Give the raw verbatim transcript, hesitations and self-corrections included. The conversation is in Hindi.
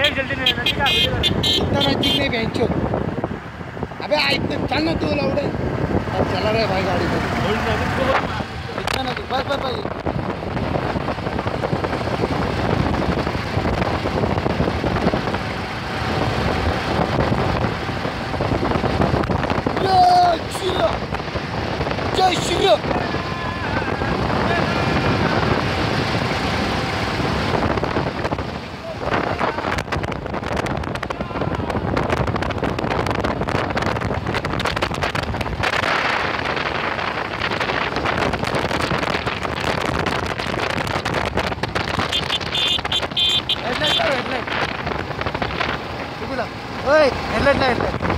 जल्दी नहीं नदी का इतना नजदीक नहीं बेंचो। अबे आ इतना चल ना तू लाउडे। अब चला रहा है भाई गाड़ी पे। इतना नजदीक बस बस भाई। जय Shri Ram. Headlight headlight headlight